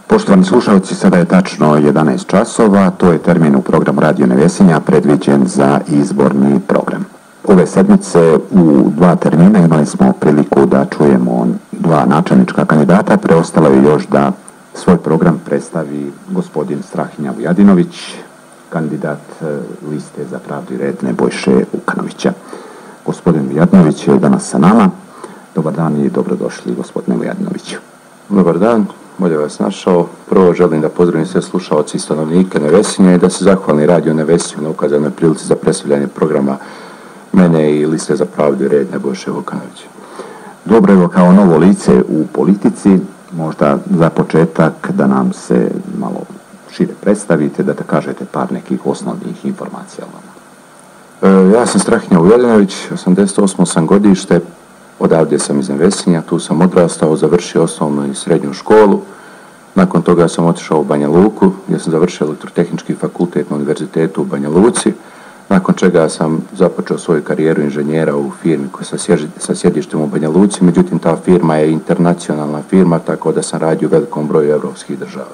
Poštovani slušalci, sada je tačno 11 časova, to je termin u programu Radio Nevesinja predviđen za izborni program. Ove sedmice u dva termina imali smo priliku da čujemo dva načelnička kandidata, preostalo je još da svoj program predstavi gospodin Strahinja Vujadinović, kandidat liste Za pravdu i red Nebojše Vukanovića. Gospodin Vujadinović je danas sa nama. Dobar dan i dobrodošli, gospodine Vujadinoviću. Dobar dan, bolje vas našao. Prvo želim da pozdravim sve slušaoci i stanovnike Nevesinja i da se zahvalim Radio Nevesinju na ukazanoj prilici za predstavljanje programa mene i liste Za pravdu i red Nebojše Vukanovića. Dobro, evo kao novo lice u politici, možda za početak da nam se malo šire predstavite, da kažete par nekih osnovnih informacija. Ja sam Strahinja Vujadinović, 88. sam godište, odavdje sam iz Nevesinja, tu sam odrastao, završio osnovnu i srednju školu. Nakon toga sam otišao u Banja Luku, gdje sam završio elektrotehnički fakultet na univerzitetu u Banja Luci, nakon čega sam započeo svoju karijeru inženjera u firmi koja sa sjedištem u Banja Luci, međutim ta firma je internacionalna firma, tako da sam radio u velikom broju europskih država.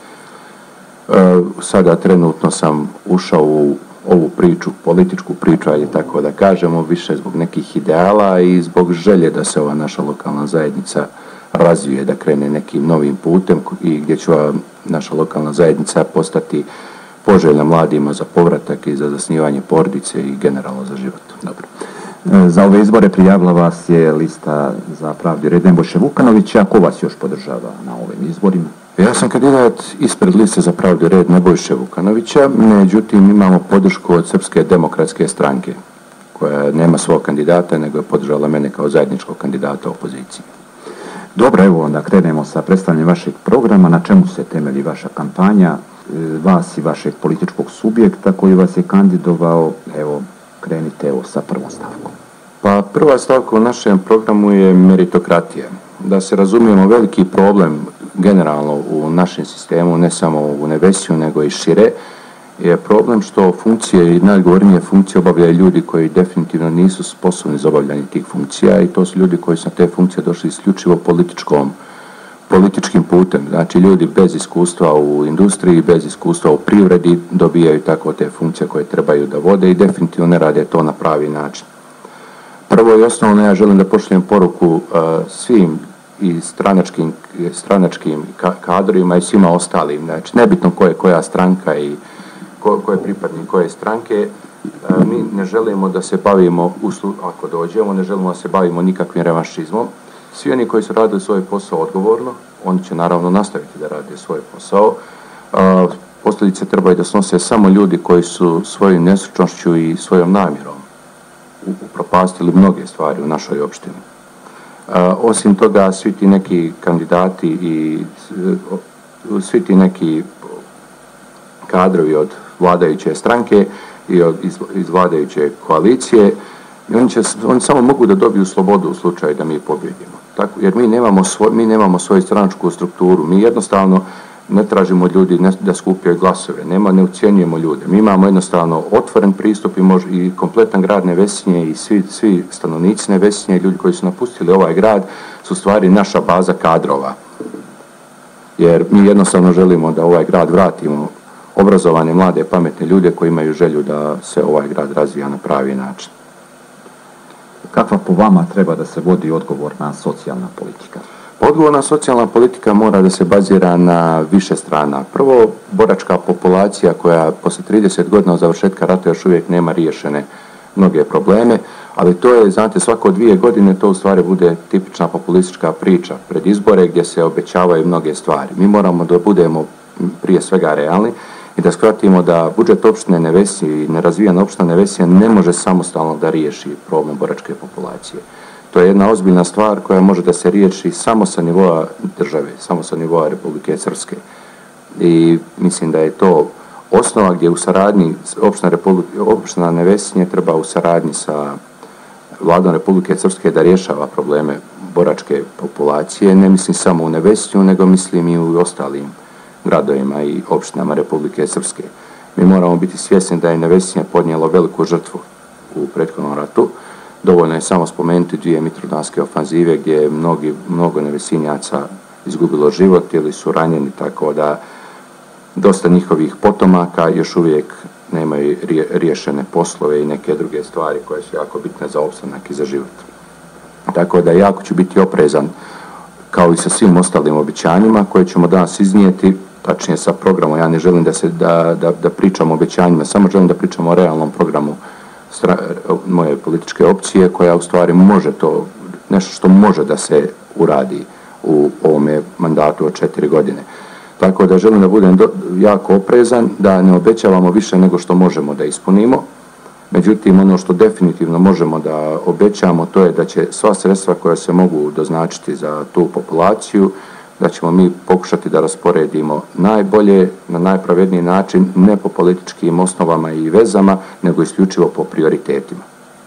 Sada trenutno sam ušao u ovu priču, političku priču, ajde tako da kažemo, više zbog nekih ideala i zbog želje da se ova naša lokalna zajednica razvije, da krene nekim novim putem i gdje će naša lokalna zajednica postati poželjna mladima za povratak i za zasnivanje porodice i generalno za život. Dobro. Za ove izbore prijavila vas je lista Za pravdu i red Nebojše Vukanovića. Ko vas još podržava na ovim izborima? Ja sam kandidat ispred liste Za pravdu i red Nebojše Vukanovića, međutim imamo podršku od Srpske demokratske stranke, koja nema svog kandidata, nego je podržala mene kao zajedničkog kandidata opoziciji. Dobro, evo onda krenemo sa predstavljanjem vašeg programa. Na čemu se temelji vaša kampanja, vas i vašeg političkog subjekta koji vas je kandidovao? Evo, krenite sa prvom stavkom. Pa prva stavka u našem programu je meritokratija. Da se razumijemo, veliki problem generalno u našem sistemu, ne samo u Nevesiju, nego i šire, je problem što funkcije i najodgovornije funkcije obavljaju ljudi koji definitivno nisu sposobni za obavljanje tih funkcija i to su ljudi koji su na te funkcije došli isključivo političkim putem. Znači ljudi bez iskustva u industriji, bez iskustva u privredi dobijaju tako te funkcije koje trebaju da vode i definitivno ne rade to na pravi način. Prvo i osnovno, ja želim da pošaljem poruku svim i stranačkim kadrovima i svima ostalim. Znači, nebitno ko je koja stranka i ko je pripadnik koje stranke, mi ne želimo da se bavimo, ako dođemo, ne želimo da se bavimo nikakvim revanšizmom. Svi oni koji su radili svoj posao odgovorno, oni će naravno nastaviti da rade svoj posao. Posljedice trebaju da snose samo ljudi koji su svojom nestručnošću i svojom namjerom upropastili mnoge stvari u našoj opštini. Osim toga, svi ti neki kandidati i svi ti neki kadrovi od vladajuće stranke i iz vladajuće koalicije, oni samo mogu da dobiju slobodu u slučaju da mi pobjedimo. Jer mi nemamo svoju stranačku strukturu, mi jednostavno ne tražimo ljudi da skupljaju glasove, ne ucjenjujemo ljude. Mi imamo jednostavno otvoren pristup i kompletan grad Nevesinje i svi stanovnici Nevesinje i ljudi koji su napustili ovaj grad su stvari naša baza kadrova. Jer mi jednostavno želimo da ovaj grad vratimo obrazovane, mlade, pametne ljude koji imaju želju da se ovaj grad razvija na pravi način. Kakva po vama treba da se vodi odgovorna socijalna politika? Odgovorna socijalna politika mora da se bazira na više strana. Prvo, boračka populacija koja posle 30 godina od završetka rata još uvijek nema riješene mnoge probleme, ali to je, znate, svako 2 godine to u stvari bude tipična populistička priča pred izbore gdje se obećavaju mnoge stvari. Mi moramo da budemo prije svega realni i da shvatimo da budžet opštine Nevesinje i nerazvijena opština Nevesinja ne može samostalno da riješi problem boračke populacije. To je jedna ozbiljna stvar koja može da se riješi samo sa nivoa države, samo sa nivoa Republike Srpske. I mislim da je to osnova gdje u saradnji opština Nevesinje treba u saradnji sa vladom Republike Srpske da rješava probleme boračke populacije. Ne mislim samo u Nevesinju, nego mislim i u ostalim gradovima i opštinama Republike Srpske. Mi moramo biti svjesni da je Nevesinje podnijelo veliku žrtvu u prethodnom ratu. Dovoljno je samo spomenuti 2 mitrovdanske ofanzive gdje je mnogo Nevesinjaca izgubilo život ili su ranjeni, tako da dosta njihovih potomaka još uvijek nemaju riješene poslove i neke druge stvari koje su jako bitne za opstanak i za život. Tako da jako ću biti oprezan kao i sa svim ostalim obećanjima koje ćemo danas iznijeti, tačnije sa programom. Ja ne želim da pričam o obećanjima, samo želim da pričam o realnom programu moje političke opcije koja u stvari može to, nešto što može da se uradi u ovome mandatu od 4 godine. Tako da želim da budem jako oprezan, da ne obećavamo više nego što možemo da ispunimo. Međutim, ono što definitivno možemo da obećamo, to je da će sva sredstva koja se mogu doznačiti za tu populaciju, da ćemo mi pokušati da rasporedimo najbolje, na najpravedniji način, ne po političkim osnovama i vezama, nego isključivo po prioritetima.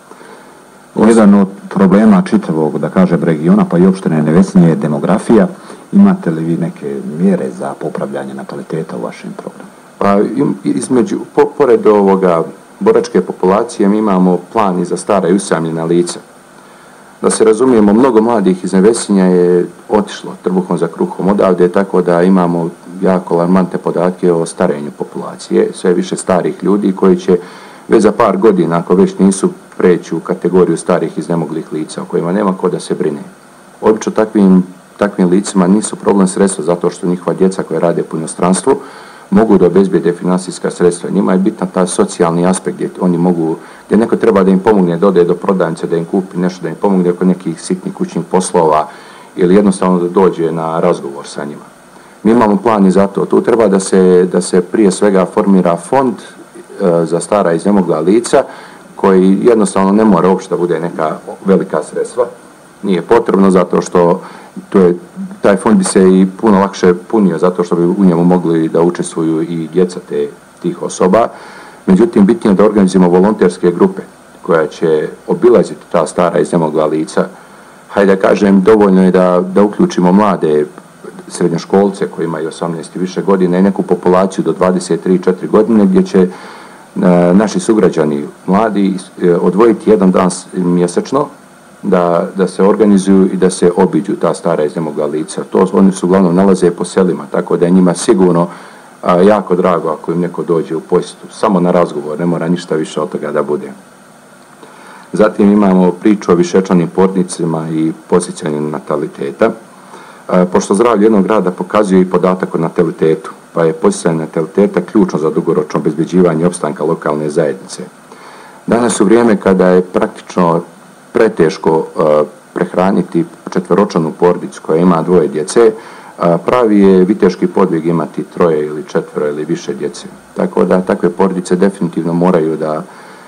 Jedan od problema čitavog, da kažem, regiona, pa i opštine Nevesinje je demografija. Imate li vi neke mjere za popravljanje nataliteta u vašem programu? Pa pored ovoga boračke populacije mi imamo plan i za stara i usamljena lica. Da se razumijemo, mnogo mladih iz Nevesinja je otišlo trbuhom za kruhom odavde, tako da imamo jako alarmantne podatke o starenju populacije, sve više starih ljudi koji će već za par godina, ako već nisu, preći u kategoriju starih iznemoglih lica o kojima nema ko da se brine. Obično takvim licima nisu problem sredstva zato što njihova djeca koja rade po inostranstvu mogu da obezbijede financijska sredstva. Njima je bitan taj socijalni aspekt gdje oni mogu, gdje neko treba da im pomogne da ode do prodavnice, da im kupi nešto, da im pomogne oko nekih sitnih kućnih poslova ili jednostavno da dođe na razgovor sa njima. Mi imamo plan i za to. Tu treba da se prije svega formira fond za stara iznemogla lica koji jednostavno ne mora uopšte da bude neka velika sredstva. Nije potrebno zato što taj fond bi se i puno lakše punio zato što bi u njemu mogli da učestvuju i djeca tih osoba. Međutim, bitno je da organizujemo volonterske grupe koja će obilaziti ta stara iznemogla lica. Hajde da kažem, dovoljno je da uključimo mlade srednjoškolce koji imaju 18 i više godina i neku populaciju do 23-4 godine gdje će naši sugrađani mladi odvojiti jedan dan mjesečno da se organizuju i da se obiđu ta stara iznemogla lica. To oni se uglavnom nalaze po selima, tako da je njima sigurno jako drago ako im neko dođe u posjetu, samo na razgovor, ne mora ništa više od toga da bude. Zatim imamo priču o višečlanim porodicama i podsjećanju nataliteta. Pošto zdravlje jednog grada pokazuje i podatak o natalitetu, pa je podsjećanje nataliteta ključno za dugoročno obezbeđivanje opstanka lokalne zajednice. Danas u vrijeme kada je praktično preteško prehraniti četveročlanu porodicu koja ima 2 djece, pravi je viteški podvig imati 3 ili 4 ili više djece. Tako da takve porodice definitivno moraju da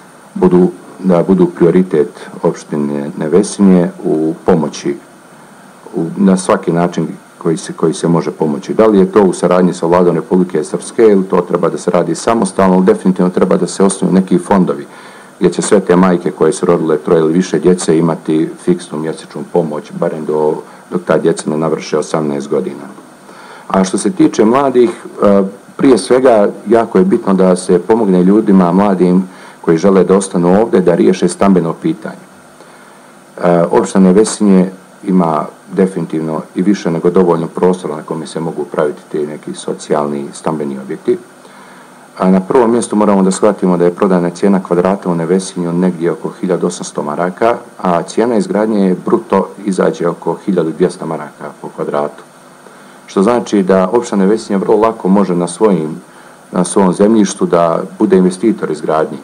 budu prioritet opštine Nevesinje u pomoći na svaki način koji se može pomoći. Da li je to u saradnji sa Vladom Republike Srpske ili to treba da se radi samostalno, ali definitivno treba da se osnuju neki fondovi gdje će sve te majke koje su rodile 3 ili više djece imati fiksnu mjesečnu pomoć, barem dok ta djeca ne navrše 18 godina. A što se tiče mladih, prije svega jako je bitno da se pomogne ljudima, mladim koji žele da ostanu ovdje, da riješe stambeno pitanje. Opština Nevesinje ima definitivno i više nego dovoljno prostora na kome se mogu praviti ti neki socijalni stambeni objekti. A na prvom mjestu moramo da shvatimo da je prodajna cijena kvadrata u Nevesinju negdje oko 1800 maraka, a cijena izgradnje bruto izađe oko 1200 maraka po kvadratu. Što znači da opština Nevesinje vrlo lako može na svom zemljištu da bude investitor izgradnje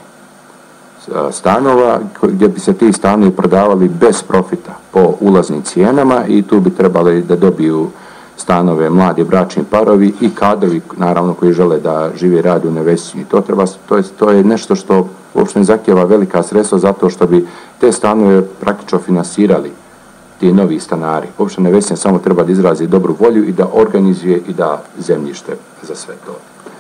stanova gdje bi se ti stanovi prodavali bez profita po ulaznim cijenama i tu bi trebali da dobiju stanove mladi bračni parovi i kadrovi naravno koji žele da žive i rade u Nevesinju. To je nešto što uopšte ne zahtijeva velika sredstva zato što bi te stanove praktično finansirali ti novi stanari. Opština Nevesinje samo treba da izrazi dobru volju i da organizuje i da zemljište za sve to.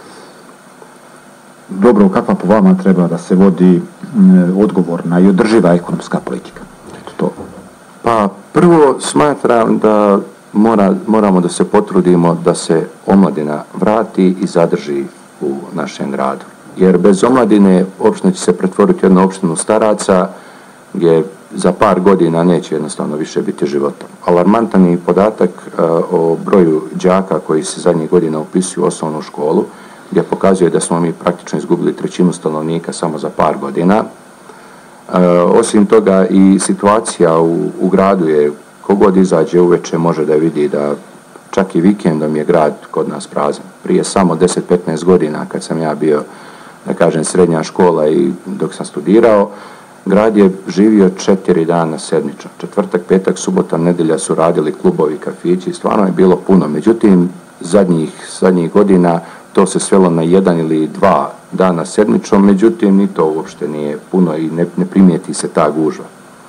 Dobro, kakva po vama treba da se vodi odgovorna i održiva ekonomska politika? To. Pa prvo smatram da moramo da se potrudimo da se omladina vrati i zadrži u našem gradu. Jer bez omladine opština će se pretvoriti u jednu opštinu staraca gdje za par godina neće jednostavno više biti života. Alarmantan je podatak o broju đaka koji se zadnjih godina upisuju u osnovnu školu, gdje pokazuje da smo mi praktično izgubili 1/3 stanovnika samo za par godina. Osim toga i situacija u gradu je, kogod izađe uveče može da vidi da čak i vikendom je grad kod nas prazan. Prije samo 10-15 godina kad sam ja bio, da kažem, srednja škola i dok sam studirao, grad je živio 4 dana sedmično. Četvrtak, petak, subota, nedjelja su radili klubovi, kafići, stvarno je bilo puno. Međutim, zadnjih godina to se svelo na 1 ili 2 dana sedmično, međutim ni to uopšte nije puno i ne primijeti se ta gužva.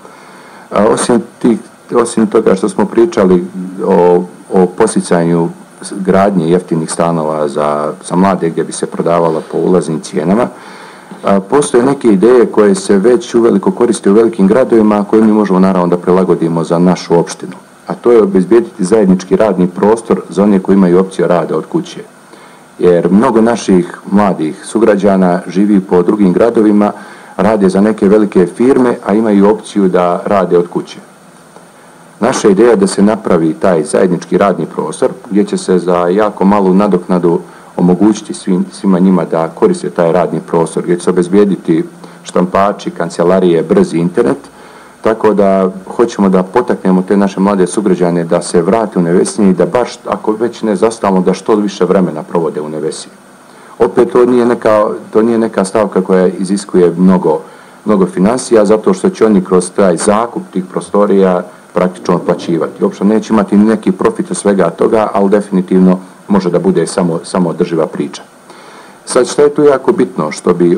Osim toga što smo pričali o poticanju gradnje jeftinih stanova za mlade gdje bi se prodavala po ulaznim cijenama, postoje neke ideje koje se već uveliko koriste u velikim gradovima, koje mi možemo naravno da prilagodimo za našu opštinu. A to je obezbijediti zajednički radni prostor za one koji imaju opciju rada od kuće. Jer mnogo naših mladih sugrađana živi po drugim gradovima, rade za neke velike firme, a imaju opciju da rade od kuće. Naša ideja je da se napravi taj zajednički radni prostor gdje će se za jako malu nadoknadu omogućiti svima njima da koriste taj radni prostor, gdje će se obezbijediti štampači, kancelarije, brzi internet, tako da hoćemo da potaknemo te naše mlade sugrađane da se vrate u Nevesinje i da baš, ako već ne zastalno, da što više vremena provode u Nevesinju. Opet to nije neka stavka koja iziskuje mnogo financija, zato što će oni kroz taj zakup tih prostorija praktično otplaćivati. Uopšte neće imati neki profit od svega toga, ali definitivno može da bude samo održiva priča. Sad, što je tu jako bitno? Što bi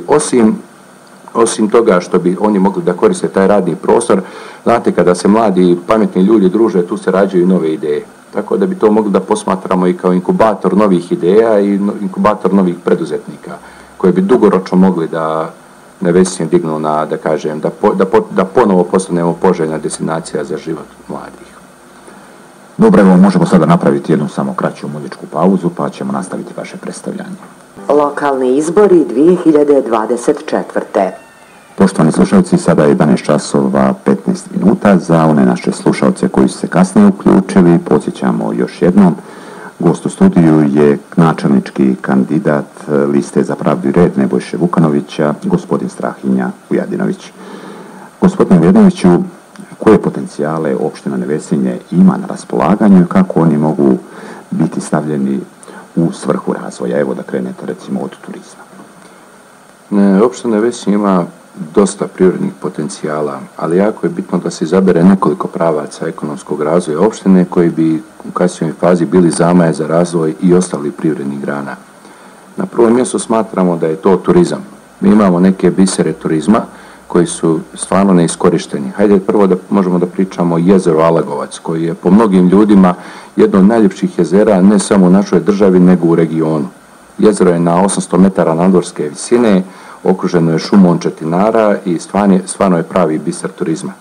osim toga što bi oni mogli da koriste taj radni prostor, znate, kada se mladi i pametni ljudi druže, tu se rađaju nove ideje. Tako da bi to mogli da posmatramo i kao inkubator novih ideja i inkubator novih preduzetnika, koji bi dugoročno mogli da Nevesinje dignu na, da kažem, da ponovo postanemo poželjna destinacija za život mladih. Dobro, evo možemo sada napraviti jednu samo kraću muzičku pauzu, pa ćemo nastaviti vaše predstavljanje. Lokalni izbori 2024. Poštovani slušalci, sada je 11 časova 15 minuta. Za one naše slušalce koji su se kasnije uključili, podsjećamo još jednom, gost u studiju je načelnički kandidat liste Za pravdu i red Nebojše Vukanovića, gospodin Strahinja Ujadinović. Gospodine Ujadinoviću, koje potencijale opština Nevesinje ima na raspolaganju i kako oni mogu biti stavljeni u svrhu razvoja? Evo da krenete recimo od turizma. Opština Nevesinje ima dosta prirodnih potencijala, ali jako je bitno da se izabere nekoliko pravaca ekonomskog razvoja opštine koji bi u kasnijoj fazi bili zamaje za razvoj i ostalih privrednih grana. Na prvom mjestu smatramo da je to turizam. Mi imamo neke bisere turizma koji su stvarno neiskorišteni. Hajde prvo da možemo da pričamo o jezeru Alagovac, koji je po mnogim ljudima jedno od najljepših jezera ne samo u našoj državi nego u regionu. Jezero je na 800 metara nadmorske visine, okruženo je šumom četinara i stvarno je pravi biser turizma.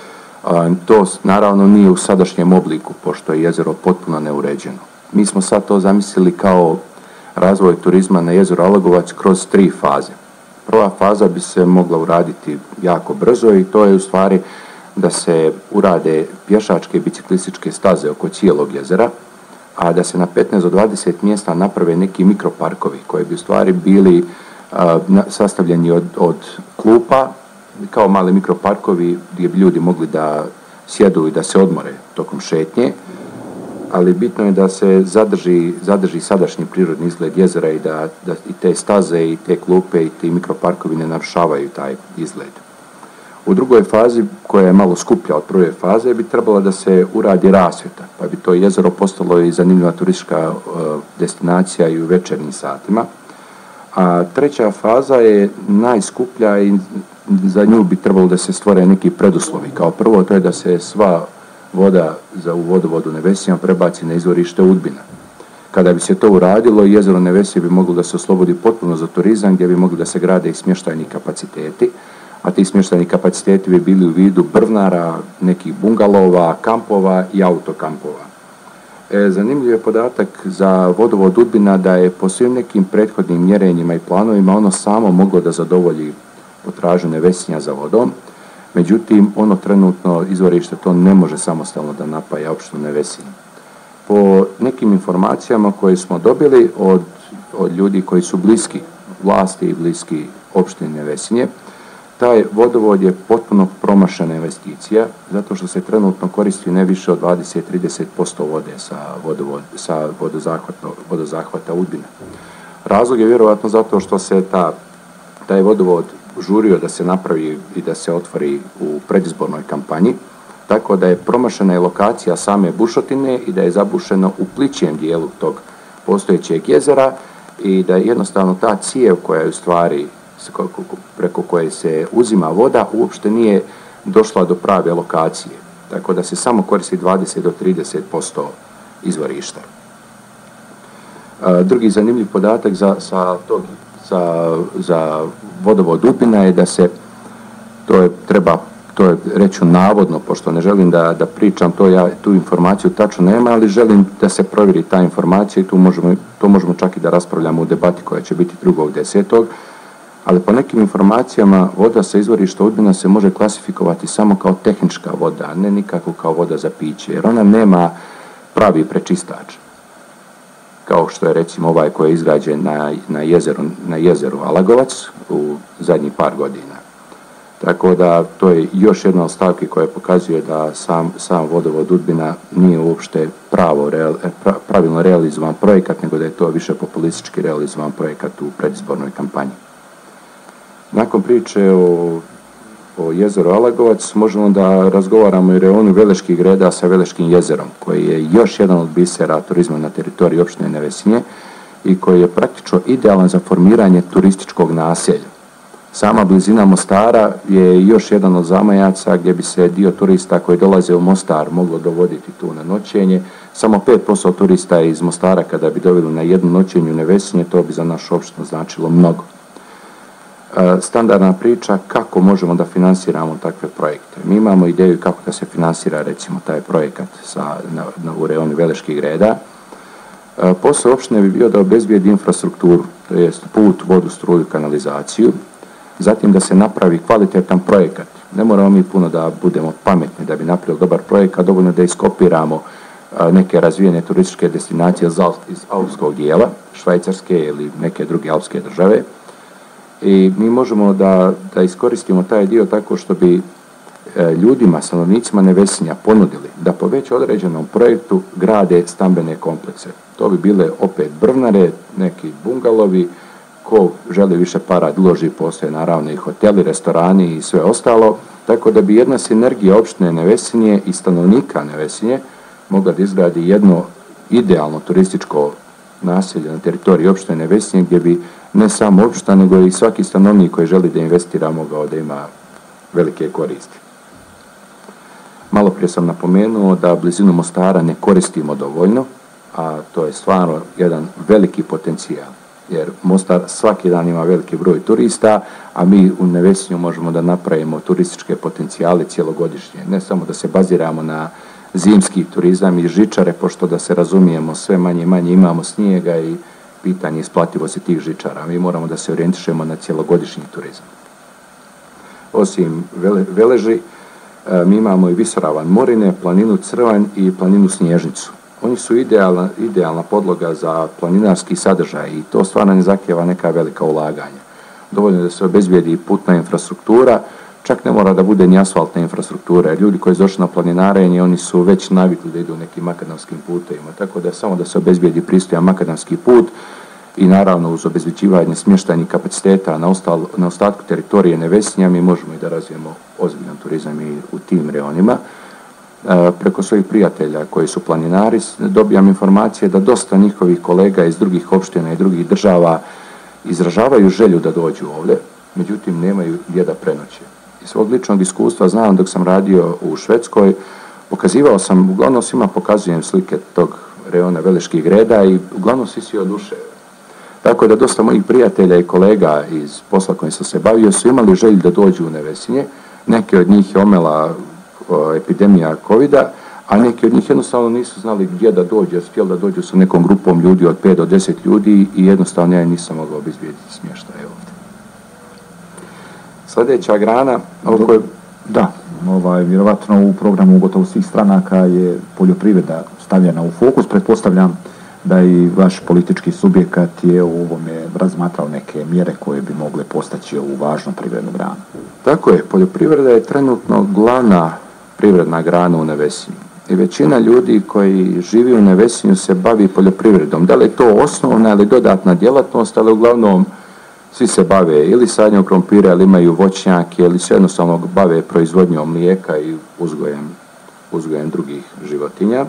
To naravno nije u sadašnjem obliku, pošto je jezero potpuno neuređeno. Mi smo sad to zamislili kao razvoj turizma na jezeru Alagovac kroz 3 faze. Prva faza bi se mogla uraditi jako brzo i to je u stvari da se urade pješačke i biciklističke staze oko cijelog jezera, a da se na 15 do 20 mjesta naprave neki mikroparkovi koji bi u stvari bili sastavljeni od klupa, kao mali mikroparkovi gdje bi ljudi mogli da sjedu i da se odmore tokom šetnje, ali bitno je da se zadrži sadašnji prirodni izgled jezera i da i te staze i te klupe i ti mikroparkovi ne narušavaju taj izgled. U drugoj fazi, koja je malo skuplja od prve faze, bi trebala da se uradi rasvjeta, pa bi to jezero postalo i zanimljiva turistička destinacija i u večernjim satima. A treća faza je najskuplja i za nju bi trebalo da se stvore neki preduslovi. Kao prvo, to je da se sva voda u vodovodu Nevesinja prebaci na izvorište Udbina. Kada bi se to uradilo, jezero Nevesinje bi moglo da se oslobodi potpuno za turizam, gdje bi mogli da se grade i smještajni kapaciteti, a ti smještajni kapaciteti bi bili u vidu brvnara, nekih bungalova, kampova i autokampova. Zanimljiv je podatak za vodovod Udbina da je po svim nekim prethodnim mjerenjima i planovima ono samo moglo da zadovolji potražnju Nevesinja za vodom. Međutim, ono trenutno izvorište to ne može samostalno da napaja opštinu Nevesinje. Po nekim informacijama koje smo dobili od ljudi koji su bliski vlasti i bliski opštini Nevesinje, taj vodovod je potpuno promašena investicija, zato što se trenutno koristi ne više od 20-30% vode sa vodozahvata Udbina. Razlog je vjerovatno zato što se taj vodovod žurio da se napravi i da se otvori u predizbornoj kampanji, tako da je promašena i lokacija same bušotine i da je zabušeno u plićem dijelu tog postojećeg jezera i da je jednostavno ta cijev koja je u stvari preko koje se uzima voda uopšte nije došla do prave lokacije, tako da se samo koristi 20-30% izvorišta. Drugi zanimljiv podatak za vodovod Udbina je da se, to je reću navodno, pošto ne želim da pričam to, ja tu informaciju tačno nema, ali želim da se provjeri ta informacija i to možemo čak i da raspravljamo u debati koja će biti 2.10. Ali po nekim informacijama voda sa izvorišta Udbina se može klasifikovati samo kao tehnička voda, a ne nikako kao voda za piće, jer ona nema pravi prečistač, kao što je recimo ovaj koji je izgrađen na jezeru Alagovac u zadnjih par godina. Tako da to je još jedna od stavki koja pokazuje da sam vodovod Udbina nije uopšte pravilno realizovan projekat, nego da je to više populistički realizovan projekat u predizbornoj kampanji. Nakon priče o jezeru Alagovac možemo da razgovaramo i o reonu Veleških Greda sa Veleškim jezerom, koji je još jedan od bisera turizma na teritoriji opštine Nevesinje i koji je praktično idealan za formiranje turističkog naselja. Sama blizina Mostara je još jedan od zamajaca gdje bi se dio turista koji dolaze u Mostar moglo dovoditi tu na noćenje. Samo 5% turista je iz Mostara kada bi doveli na jednu noćenju u Nevesinje, to bi za našu opštinu značilo mnogo. Standardna priča kako možemo da finansiramo takve projekte. Mi imamo ideju kako da se finansira recimo taj projekat u reonu Veleških Greda. Posao opštine bi bio da obezbijedi infrastrukturu, to jest put, vodu, struju, kanalizaciju, zatim da se napravi kvalitetan projekat. Ne moramo mi puno da budemo pametni da bi napravili dobar projekat, dovoljno da iskopiramo neke razvijene turističke destinacije iz alpskog dijela, Švajcarske ili neke druge alpske države. I mi možemo da iskoristimo taj dio tako što bi ljudima, stanovnicima Nevesinja ponudili da po već određenom projektu grade stambene komplekse. To bi bile opet brvnare, neki bungalovi, ko želi više para uloži, postoje naravno i hoteli, restorani i sve ostalo, tako da bi jedna sinergija opštine Nevesinje i stanovnika Nevesinje mogla da izgradi jedno idealno turističko naselje na teritoriji opštine Nevesinje gdje bi ne samo opština, nego i svaki stanovnik koji želi da investira mogao da ima velike koristi. Malo prije sam napomenuo da blizinu Mostara ne koristimo dovoljno, a to je stvarno jedan veliki potencijal, jer Mostar svaki dan ima veliki broj turista, a mi u Nevesinju možemo da napravimo turističke potencijale cijelogodišnje. Ne samo da se baziramo na zimski turizam i žičare, pošto da se razumijemo sve manje i manje imamo snijega i pitanje isplativosti tih žičara. Mi moramo da se orijentišemo na cijelogodišnji turizam. Osim Veleži, mi imamo i visoravan Morine, planinu Crvanj i planinu Snježnicu. Oni su idealna podloga za planinarski sadržaj i to stvarno ne zahtijeva neka velika ulaganja. Dovoljno da se obezbijedi putna infrastruktura, čak ne mora da bude ni asfaltna infrastruktura, jer ljudi koji su došli na planinarenje, oni su već navikli da idu nekim makadamskim putevima, tako da samo da se obezbijedi pristojan makadamski put i naravno uz obezbeđivanje smještajnih kapaciteta na ostatku teritorije Nevesinja mi možemo i da razvijemo ozbiljan turizam i u tim reonima. Preko svojih prijatelja koji su planinari dobijam informacije da dosta njihovih kolega iz drugih opština i drugih država izražavaju želju da dođu ovdje, međutim nemaju gdje da prenoće. Iz svog ličnog iskustva znam dok sam radio u Švedskoj, pokazivao sam, uglavnom svima pokazujem slike tog reona Veleških Greda i uglavnom svi oduševljeni. Tako da dosta mojih prijatelja i kolega iz posla kojim sam se bavio su imali želju da dođu u Nevesinje. Neke od njih je omela epidemija covida, a neki od njih jednostavno nisu znali gdje da dođu, jer su htjeli da dođu sa nekom grupom ljudi od 5 do 10 ljudi i jednostavno ja nisam mogao obezbijediti smještaj ovdje. Sljedeća grana, Da, vjerovatno u programu gotovo svih stranaka je poljoprivreda stavljena u fokus. Pretpostavljam da i vaš politički subjekat je u ovome razmatrao neke mjere koje bi mogle postaći ovu važnu privrednu granu. Tako je, poljoprivreda je trenutno glavna privredna grana u Nevesinju. I većina ljudi koji živi u Nevesinju se bavi poljoprivredom. Da li je to osnovna ili dodatna djelatnost, ali uglavnom svi se bave ili sadnjom krompira, ili imaju voćnjake, ili se jednostavno bave proizvodnjom mlijeka i uzgojem drugih životinja.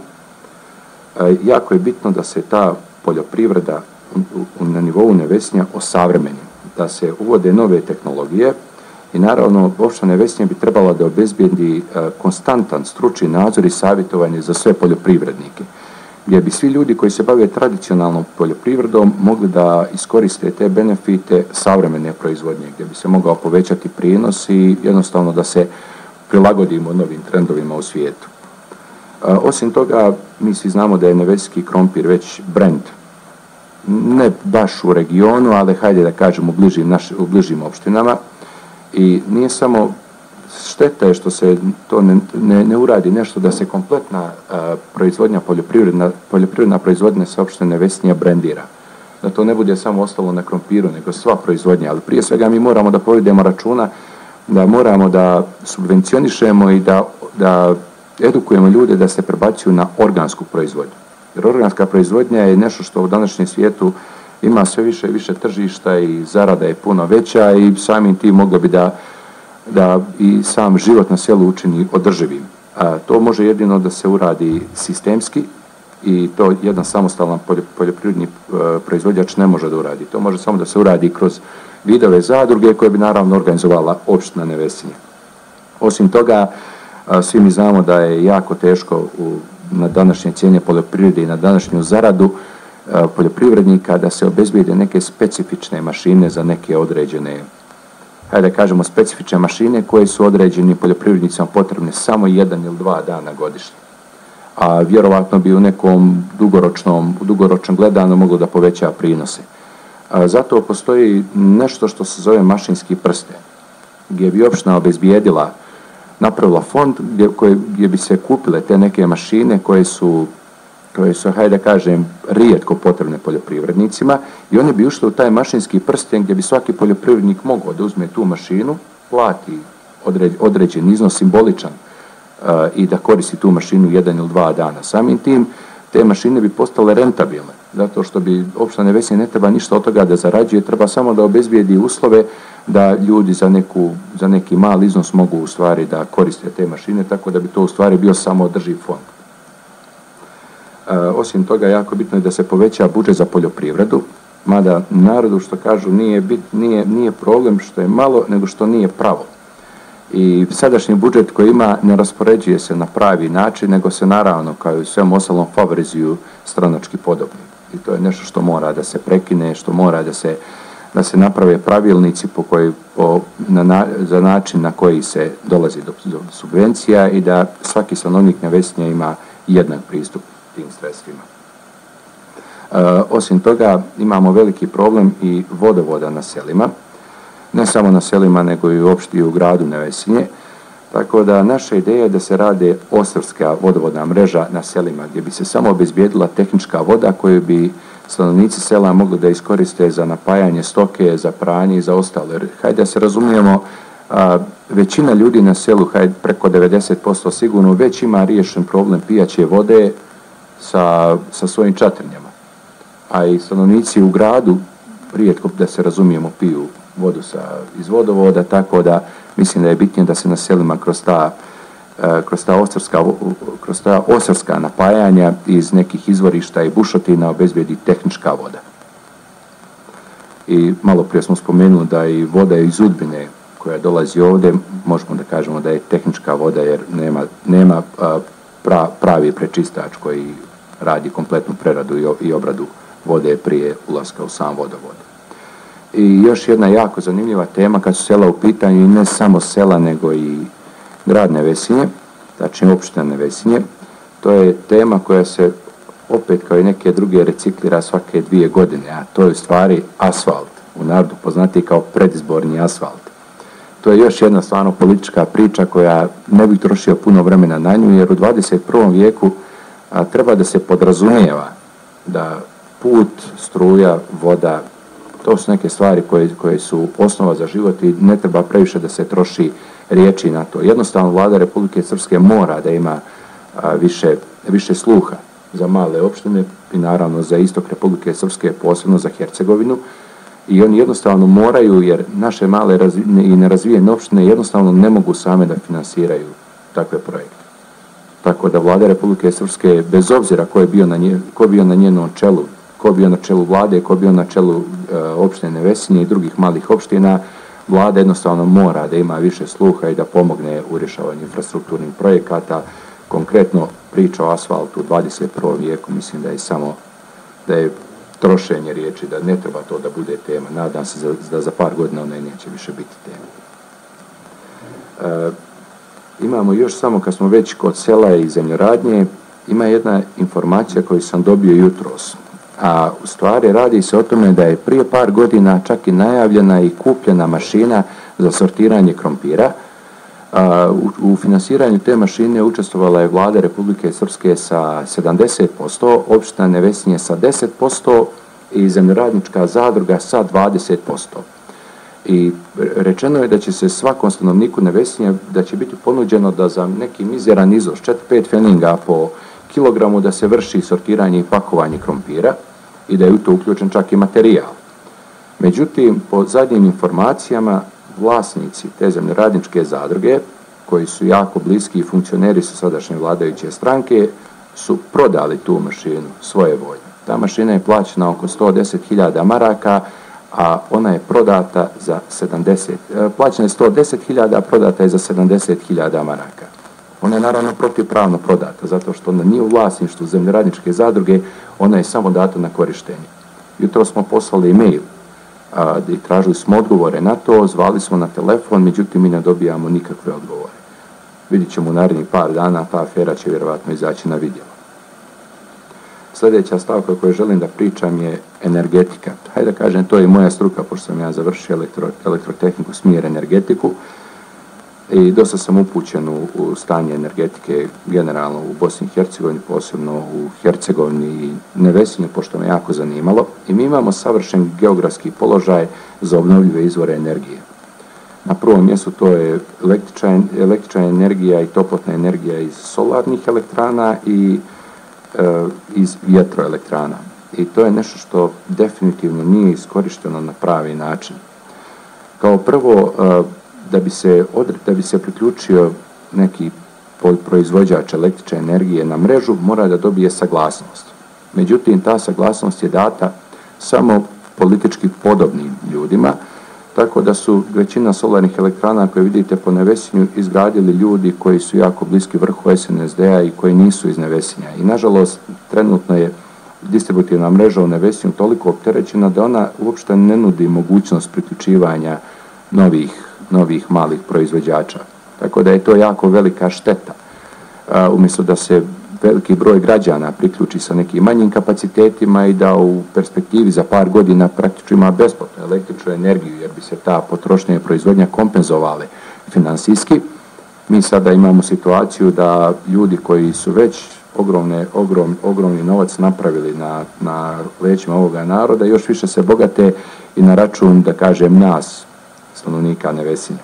Jako je bitno da se ta poljoprivreda na nivou Nevesinja osavremeni, da se uvode nove tehnologije i naravno opština Nevesinje bi trebala da obezbijedi konstantan stručni nadzor i savjetovanje za sve poljoprivrednike, gdje bi svi ljudi koji se bave tradicionalnom poljoprivredom mogli da iskoriste te benefite savremene proizvodnje, gdje bi se mogao povećati prinos i jednostavno da se prilagodimo novim trendovima u svijetu. Osim toga, mi svi znamo da je nevesinjski krompir već brend, ne baš u regionu, ali hajde da kažemo u bližim opštinama. I nije samo šteta je što se to ne uradi nešto da se kompletna proizvodnja poljoprivredna proizvodnja sa opštine Nevesinja brendira. Da to ne bude samo ostalo na krompiru, nego sva proizvodnja. Ali prije svega mi moramo da povedemo računa, da moramo da subvencionišemo i da edukujemo ljude da se prebacuju na organsku proizvodnju. Jer organska proizvodnja je nešto što u današnjem svijetu ima sve više i više tržišta i zarada je puno veća i samim tim moglo bi da i sam život na selu učini održivim. To može jedino da se uradi sistemski i to jedan samostalan poljoprivredni proizvođač ne može da uradi. To može samo da se uradi kroz vidove zadruge koje bi naravno organizovala opština Nevesinje. Osim toga, svi mi znamo da je jako teško na današnje cijene poljoprivrede i na današnju zaradu poljoprivrednika da se obezbijede neke specifične mašine za neke određene, hajde da kažemo specifične mašine koje su određenim poljoprivrednicima potrebne samo 1 ili 2 dana godišnje. A vjerovatno bi u nekom dugoročnom gledanju moglo da poveća prinose. Zato postoji nešto što se zove mašinski prsten, gdje bi opština obezbijedila, napravila fond gdje bi se kupile te neke mašine koje su, hajde da kažem, rijetko potrebne poljoprivrednicima i oni bi ušli u taj mašinski prsten gdje bi svaki poljoprivrednik mogao da uzme tu mašinu, plati određen iznos simboličan i da koristi tu mašinu 1 ili 2 dana. Samim tim te mašine bi postale rentabilne, zato što bi opština Nevesinje ne treba ništa od toga da zarađuje, treba samo da obezbijedi uslove da ljudi za neki mali iznos mogu u stvari da koriste te mašine, tako da bi to u stvari bio samo održiv fond. Osim toga, jako bitno je da se poveća budžet za poljoprivredu, mada narodu što kažu nije problem što je malo, nego što nije pravo. I sadašnji budžet koji ima ne raspoređuje se na pravi način, nego se naravno, kao i svem ostalom, favorizuju stranački podobni. I to je nešto što mora da se prekine, što mora da se naprave pravilnici za način na koji se dolazi do subvencija i da svaki stanovnik Nevesinja ima jednak pristup tim sredstvima. Osim toga, imamo veliki problem i vodovoda na selima. Ne samo na selima, nego i uopšte u gradu Nevesinje. Tako da naša ideja je da se rade ostrvska vodovodna mreža na selima, gdje bi se samo obezbijedila tehnička voda koju bi stanovnici sela mogli da iskoriste za napajanje stoke, za pranje i za ostalo. Jer, hajde da se razumijemo, većina ljudi na selu, preko 90% sigurno, već ima riješen problem pijaće vode sa svojim čatrnjama. A i stanovnici u gradu, rijetko da se razumijemo, piju vodu iz vodovoda, tako da mislim da je bitnije da se na selima kroz ta osrska napajanja iz nekih izvorišta i bušotina obezbijedi tehnička voda. I malo prije smo spomenuli da i voda iz Udbine koja dolazi ovdje, možemo da kažemo da je tehnička voda jer nema pravi prečistač koji radi kompletnu preradu i obradu vode prije ulaska u sam vodovod. I još jedna jako zanimljiva tema kad su sela u pitanju, i ne samo sela nego i grad Nevesinje, tačnije opština Nevesinje. To je tema koja se opet kao i neke druge reciklira svake 2 godine, a to je u stvari asfalt, u narodu poznati kao predizborni asfalt. to je još jedna stvarno politička priča koja ne bih trošio puno vremena na nju, jer u 21. vijeku treba da se podrazumijeva da put, struja, voda, to su neke stvari koje su osnova za život i ne treba previše da se troši riječi na to. Jednostavno vlada Republike Srpske mora da ima više sluha za male opštine i naravno za istok Republike Srpske, posebno za Hercegovinu, i oni jednostavno moraju, jer naše male i nerazvijene opštine jednostavno ne mogu same da finansiraju takve projekte. Tako da vlada Republike Srpske, bez obzira ko je bio na njenom čelu, ko je bio na čelu vlade, ko je bio na čelu opštine Nevesinje i drugih malih opština, vlada jednostavno mora da ima više sluha i da pomogne u rješavanju infrastrukturnih projekata. Konkretno priča o asfaltu u 21. vijeku, mislim da je trošenje riječi, da ne treba to da bude tema. Nadam se da za par godina ona neće više biti tema. Imamo još samo, kad smo već kod sela i zemljoradnje, ima jedna informacija koju sam dobio jutros. A u stvari radi se o tome da je prije par godina čak i najavljena i kupljena mašina za sortiranje krompira. U finansiranju te mašine učestvovala je vlada Republike Srpske sa 70%, opština Nevesinje sa 10% i zemljoradnička zadruga sa 20%. I rečeno je da će se svakom stanovniku Nevesinje, da će biti ponuđeno da za neki mizeran iznos 4-5 feninga po kilogramu da se vrši sortiranje i pakovanje krompira i da je u to uključen čak i materijal. Međutim, po zadnjim informacijama, vlasnici te zemljoradničke zadruge, koji su jako bliski funkcioneri sa sadašnje vladajuće stranke, su prodali tu mašinu svoje volje. Ta mašina je plaćena oko 110.000 maraka, a ona je prodata za 70. Plaćena je 110.000, a prodata je za 70.000 maraka. Ona je naravno protivpravno prodata, zato što ona nije u vlasništvu zemljoradničke zadruge, ona je samo data na korištenje. Jutro smo poslali e-mail i tražili smo odgovore na to, zvali smo na telefon, međutim mi ne dobijamo nikakve odgovore. Vidjet ćemo u narednih par dana, ta afera će vjerovatno izaći na vidjelo. Sljedeća stavka koju želim da pričam je energetika. Hajde da kažem, to je moja struka, pošto sam ja završio elektrotehniku, smjer energetiku, i dosta sam upućen u stanje energetike generalno u Bosni i Hercegovini, posebno u Hercegovini i Nevesinju, pošto me jako zanimalo. I mi imamo savršen geografski položaj za obnovljive izvore energije. Na prvom mjestu to je električna energija i toplotna energija iz solarnih elektrana i iz vjetroelektrana. I to je nešto što definitivno nije iskorišteno na pravi način. Kao prvo, da bi se priključio neki proizvođač električne energije na mrežu, mora da dobije saglasnost. Međutim, ta saglasnost je data samo politički podobnim ljudima, tako da su većina solarnih elektrana koje vidite po Nevesinju izgradili ljudi koji su jako bliski vrhu SNSD-a i koji nisu iz Nevesinja. I nažalost, trenutno je distributivna mreža u Nevesinju toliko opterećena da ona uopšte ne nudi mogućnost priključivanja novih malih proizvođača. Tako da je to jako velika šteta. Umjesto da se veliki broj građana priključi sa nekim manjim kapacitetima i da u perspektivi za par godina praktično ima besplatnu električnu energiju, jer bi se ta potrošnja i proizvodnja kompenzovale finansijski, mi sada imamo situaciju da ljudi koji su već ogromni novac napravili na leđima ovoga naroda, još više se bogate i na račun, da kažem, nas, stanovnika Nevesinja.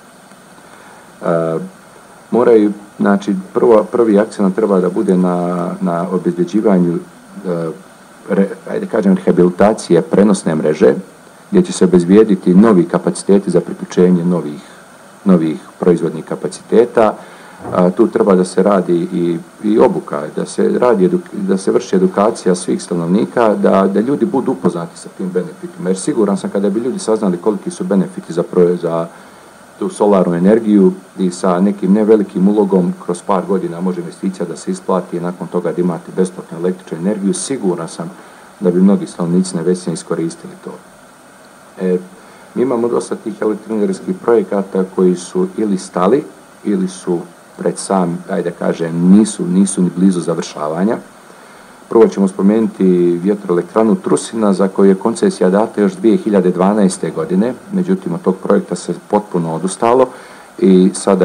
Moraju, znači, prvi akcent treba da bude na obezbeđivanju, ajde kažem, rehabilitacije prenosne mreže, gdje će se obezbijediti novi kapaciteti za priključenje novih proizvodnih kapaciteta. Tu treba da se radi i obuka, da se vrši edukacija svih stanovnika, da ljudi budu upoznati sa tim benefitima. Jer siguran sam, kada bi ljudi saznali koliki su benefiti za tu solarnu energiju i sa nekim nevelikim ulogom kroz par godina može investicija da se isplati i nakon toga da imate besplatnu električnu energiju, siguran sam da bi mnogi stanovnici Nevesinja iskoristili to. Mi imamo dosta tih elektroenergetskih projekata koji su ili stali ili su pred sam, ajde kažem, nisu ni blizu završavanja. Prvo ćemo spomenuti vjetroelektranu Trusina za koju je koncesija data još 2012. godine, međutim od tog projekta se potpuno odustalo i sada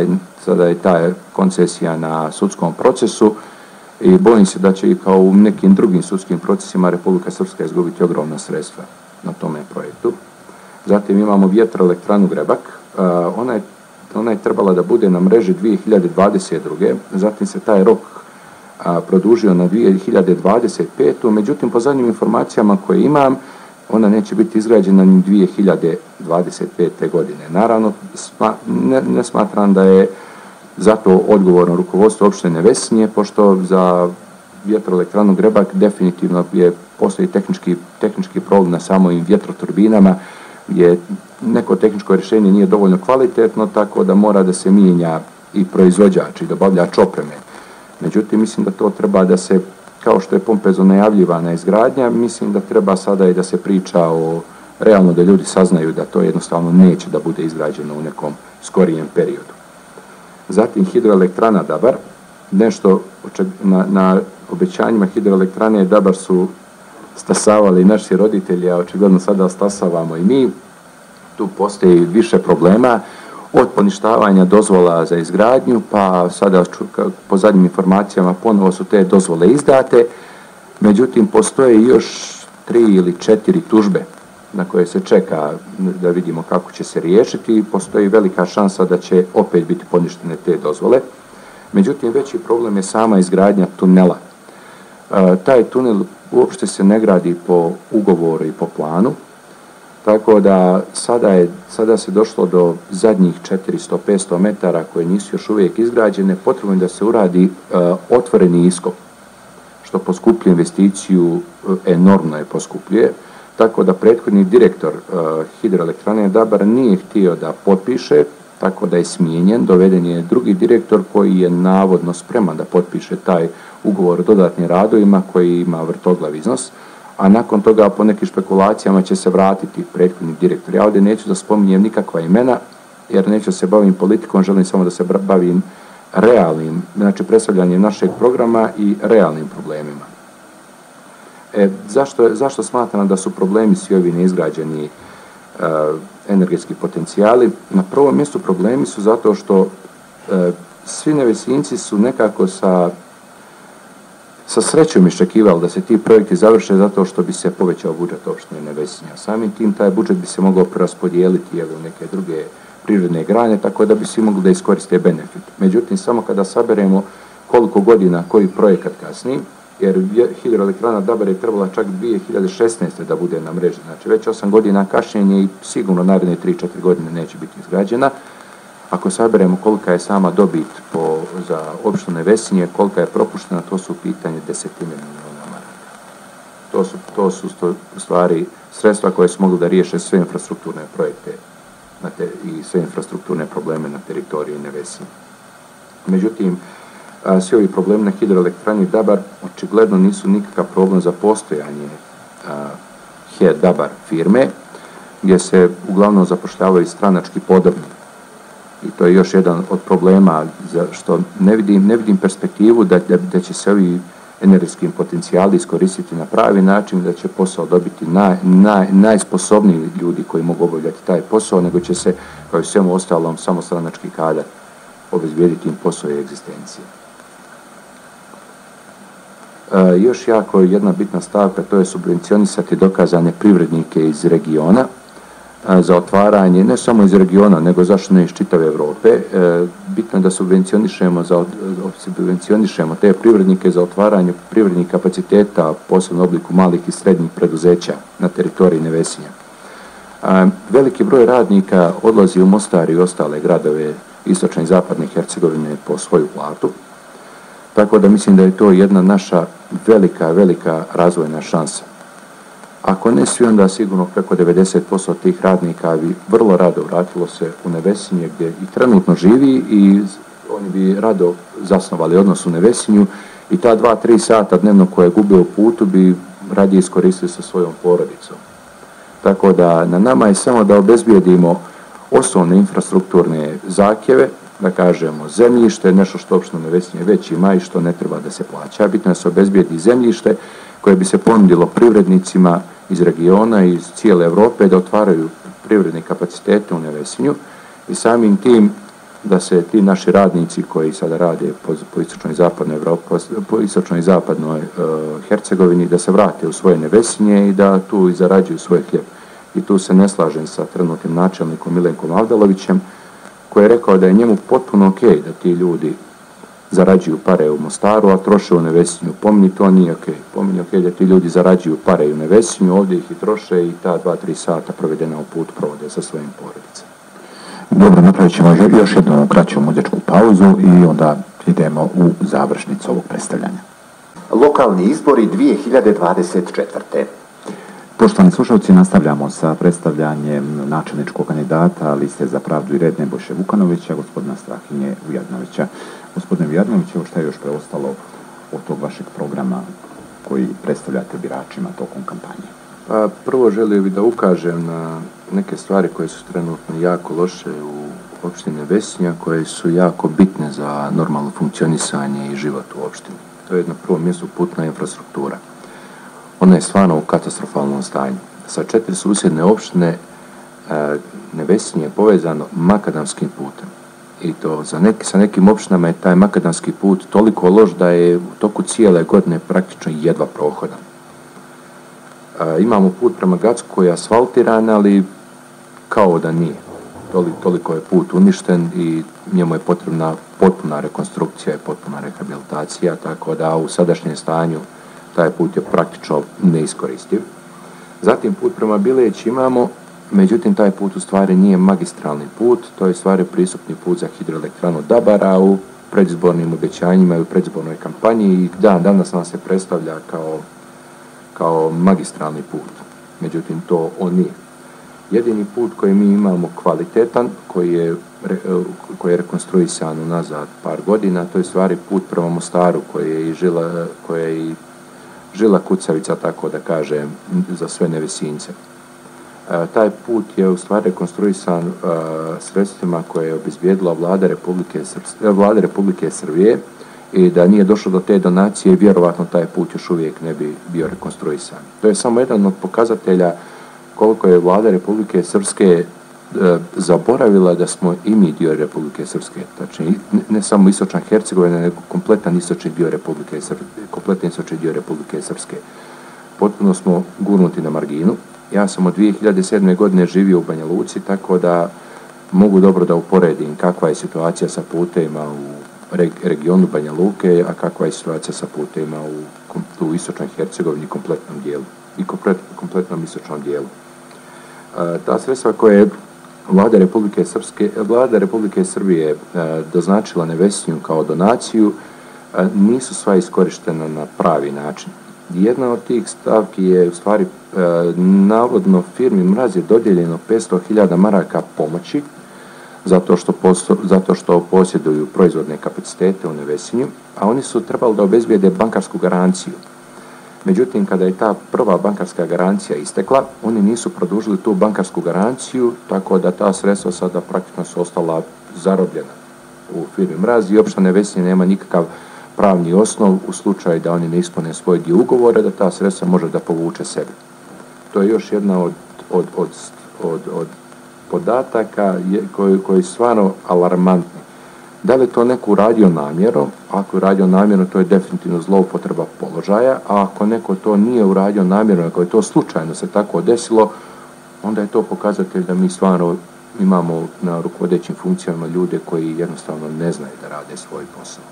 je ta koncesija na sudskom procesu i bojim se da će i kao u nekim drugim sudskim procesima Republika Srpska izgubiti ogromna sredstva na tome projektu. Zatim imamo vjetroelektranu Grebak, ona je trebala da bude na mreži 2022. Zatim se taj rok produžio na 2025. Međutim, po zadnjim informacijama koje imam, ona neće biti izgrađena ni 2025. godine. Naravno, ne smatram da je zato odgovorno rukovodstvo opštine Nevesinje, pošto za vjetroelektranu Grebak definitivno postoji tehnički problem na samim vjetroturbinama, gdje neko tehničko rješenje nije dovoljno kvalitetno, tako da mora da se mijenja i proizvođač i dobavljač opreme. Međutim, mislim da to treba da se, kao što je pompezno najavljivana izgradnja, mislim da treba sada i da se priča realno da ljudi saznaju da to jednostavno neće da bude izgrađeno u nekom skorijem periodu. Zatim hidroelektrana Dabar, nešto na obećanjima hidroelektrane Dabar su stasavali naši roditelji, a očigledno sada stasavamo i mi. Tu postoji više problema, od poništavanja dozvola za izgradnju, pa sada po zadnjim informacijama ponovo su te dozvole izdate, međutim postoje još 3 ili 4 tužbe na koje se čeka da vidimo kako će se riješiti i postoji velika šansa da će opet biti poništene te dozvole. Međutim, veći problem je sama izgradnja tunela. Taj tunel uopšte se ne gradi po ugovoru i po planu, tako da sada se došlo do zadnjih 400-500 metara koje nisu još uvijek izgrađene, potrebno je da se uradi otvoreni iskop, što poskupljuje investiciju, enormno je poskupljuje, tako da prethodni direktor hidroelektrane Dabar nije htio da potpiše, tako da je smijenjen, doveden je drugi direktor koji je navodno spreman da potpiše taj ugovor o dodatnim radovima koji ima vrtoglav iznos, a nakon toga po nekim špekulacijama će se vratiti prethodni direktor. Ja ovdje neću da spominjem nikakva imena, jer neću da se bavim politikom, želim samo da se bavim realnim, znači predstavljanjem našeg programa i realnim problemima. Zašto smatram da su problemi svi ovi neizgrađeni energetski potencijali? Na prvom mjestu problemi su zato što svi Nevesinci su nekako sa srećom iščekivali da se ti projekti završe zato što bi se povećao budžet opštine Nevesinja. Samim tim taj budžet bi se mogao preraspodijeliti u neke druge prirodne grane, tako da bi svi mogli da iskoriste benefit. Međutim, samo kada saberemo koliko godina koji projekat kasni, jer hidroelektrana Dabar je trebala čak 2016. da bude na mreži, znači već 8 godina kašnjenje i sigurno naredne 3-4 godine neće biti izgrađena. Ako saberemo kolika je sama dobit za opštinu Nevesinje, kolika je propuštena, to su pitanje desetine miliona maraka. To su stvari sredstva koje su mogli da riješe sve infrastrukturne projekte i sve infrastrukturne probleme na teritoriji Nevesinje. Međutim, svi ovi problemi na hidroelektrani Dabar očigledno nisu nikakav problem za postojanje HE Dabar firme, gdje se uglavnom zapošljavaju stranački podobni. I to je još jedan od problema za što ne vidim perspektivu da će se ovi energetski potencijali iskoristiti na pravi način, da će posao dobiti najsposobniji ljudi koji mogu obavljati taj posao, nego će se, kao i svemu ostalom, samo stranački kadar obezbijediti im posao i egzistencije. Još jako jedna bitna stavka, to je subvencionisati dokazane privrednike iz regiona za otvaranje, ne samo iz regiona, nego zašto ne iz čitave Evrope. Bitno je da subvencionišemo te privrednike za otvaranje privrednih kapaciteta, posebno u obliku malih i srednjih preduzeća na teritoriji Nevesinja. Veliki broj radnika odlazi u Mostar i ostale gradove istočne i zapadne Hercegovine po svoju platu, tako da mislim da je to jedna naša velika razvojna šansa. Ako ne svi, onda sigurno preko 90% tih radnika bi vrlo rado vratilo se u Nevesinje gdje i trenutno živi i oni bi rado zasnovali odnos u Nevesinju i ta 2-3 sata dnevno koje gube u putu bi radije iskoristili sa svojom porodicom. Tako da na nama je samo da obezbijedimo osnovne infrastrukturne zahtjeve, da kažemo, zemljište, nešto što opština Nevesinje već ima i što ne treba da se plaća. Bitno je da se obezbijedi zemljište koje bi se ponudilo privrednicima iz regiona, iz cijele Europe, da otvaraju privredne kapacitete u Nevesinju i samim tim da se ti naši radnici koji sada rade po istočnoj i zapadnoj Evropi, po istočnoj i zapadnoj Hercegovini, da se vrate u svoje Nevesinje i da tu i zarađuju svoj hljeb. I tu se ne slažem sa trenutnim načelnikom Milenkom Avdalovićem, koji je rekao da je njemu potpuno ok da ti ljudi zarađuju pare u Mostaru, a troše u Nevesinju. Po meni to nije ok. Po meni ok da ti ljudi zarađuju pare u Nevesinju, ovdje ih i troše i ta 2-3 sata provedena u put provode sa svojim porodicama. Dobro, napravit ćemo još jednu kraću muzičku pauzu i onda idemo u završnicu ovog predstavljanja. Lokalni izbori 2024. Poštovani slušalci, nastavljamo sa predstavljanjem načelničkog kandidata liste za pravdu i red Nebojše Vukanovića, gospodina Strahinje Vujadinovića. Gospodine Vujadinović, šta je još preostalo od tog vašeg programa koji predstavljate biračima tokom kampanje? Pa prvo želio bih da ukažem na neke stvari koje su trenutno jako loše u opštini Nevesinja, koje su jako bitne za normalno funkcionisanje i život u opštini. To je na prvom mjestu putna infrastruktura. Ona je stvarno u katastrofalnom stanju. Sa 4 susjedne opštine Nevesinje je povezano makadamskim putem. I to sa nekim opštinama je taj makadamski put toliko loš da je u toku cijele godine praktično jedva prohodan. Imamo put prema Gacku koji je asfaltiran, ali kao da nije. Toliko je put uništen i njemu je potrebna potpuna rekonstrukcija i potpuna rehabilitacija, tako da u sadašnjem stanju taj put je praktično neiskoristiv. Zatim put prema Bileć imamo, međutim taj put u stvari nije magistralni put, to je u stvari pristupni put za hidroelektranu Dabara u predizbornim obećanjima i u predizbornoj kampanji i danas nam se predstavlja kao magistralni put. Međutim, to on nije. Jedini put koji mi imamo kvalitetan, koji je rekonstruisan unazad par godina, to je stvari put prema Mostaru, koja je i žila kucavica, tako da kažem, za sve Nevesinjce. Taj put je u stvari rekonstruisan sredstvima koje je obezbijedila Vlada Republike Srbije i da nije došlo do te donacije, vjerovatno taj put još uvijek ne bi bio rekonstruisan. To je samo jedan od pokazatelja koliko je Vlada Republike Srpske zaboravila da smo i mi dio Republike Srpske. Znači, ne samo istočna Hercegovina, nego kompletan istočni dio Republike Srpske. Potpuno smo gurnuti na marginu. Ja sam od 2007. godine živio u Banja Luci, tako da mogu dobro da uporedim kakva je situacija sa putevima u regionu Banja Luke, a kakva je situacija sa putevima u istočnoj Hercegovini kompletnom dijelu i kompletnom istočnom dijelu. Ta sredstva koje je Vlada Republike Srbije doznačila Nevesinju kao donaciju nisu sva iskorištena na pravi način. Jedna od tih stavki je u stvari navodno firmi Mraz je dodijeljeno 500.000 maraka pomoći zato što posjeduju proizvodne kapacitete u Nevesinju, a oni su trebali da obezbijede bankarsku garanciju. Međutim, kada je ta prva bankarska garancija istekla, oni nisu produžili tu bankarsku garanciju, tako da ta sredstva sada praktično su ostala zarobljena u firmi Mraz i opština Nevesinje nema nikakav pravni osnov u slučaju da oni ne ispune svoj dio ugovora, da ta sredstva može da povuče sebi. To je još jedna od podataka koji je stvarno alarmantni. Da li to neko uradio namjerno? Ako je uradio namjerno, to je definitivno zloupotreba položaja, a ako neko to nije uradio namjerno, ako je to slučajno se tako desilo, onda je to pokazatelj da mi stvarno imamo na rukovodećim funkcijama ljude koji jednostavno ne znaju da rade svoj posao.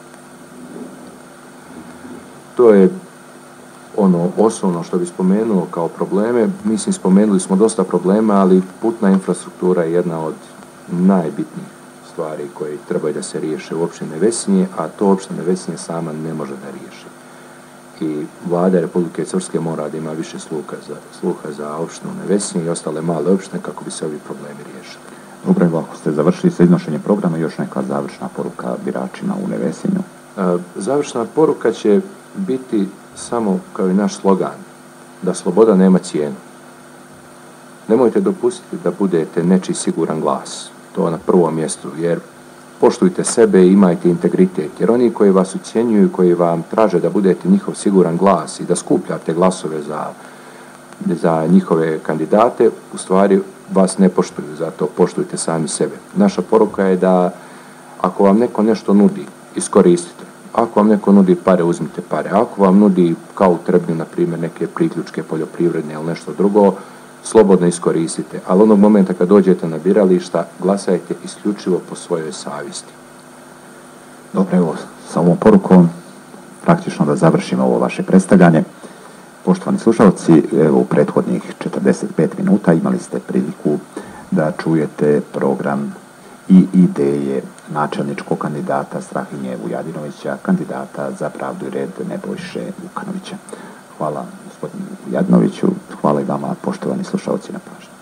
To je ono osnovno što bi spomenuo kao probleme. Mislim, spomenuli smo dosta problema, ali putna infrastruktura je jedna od najbitnijih stvari koje trebaju da se riješe u opštini Nevesinje, a to opština Nevesinje sama ne može da riješi. I Vlada Republike Srpske mora da ima više sluha za opštinu Nevesinje i ostale male opštine kako bi se ovi problemi riješili. Dobro, ako ste završili sa iznošenjem programa, još neka završna poruka biračima u Nevesinju? Završna poruka će biti samo kao i naš slogan, da sloboda nema cijenu. Nemojte dopustiti da budete nečiji siguran glas. To na prvom mjestu, jer poštujte sebe i imajte integritet. Jer oni koji vas ucjenjuju, koji vam traže da budete njihov siguran glas i da skupljate glasove za njihove kandidate, u stvari vas ne poštuju, zato poštujte sami sebe. Naša poruka je da ako vam neko nešto nudi, iskoristite. Ako vam neko nudi pare, uzmite pare. Ako vam nudi kao u Trebnju, na primjer, neke priključke poljoprivredne ili nešto drugo, slobodno iskoristite. Ali onog momenta kad dođete na birališta, glasajte isključivo po svojoj savjesti. Dobro, evo, sa ovom porukom praktično da završimo ovo vaše predstavljanje. Poštovani slušalci, evo u prethodnih 45 minuta imali ste priliku da čujete program i ideje načelničkog kandidata Strahinje Vujadinovića, kandidata za Pravdu i red Nebojše Vukanovića. Hvala gospodinu Vujadinoviću, hvala i vama poštovani slušalci na pažnju.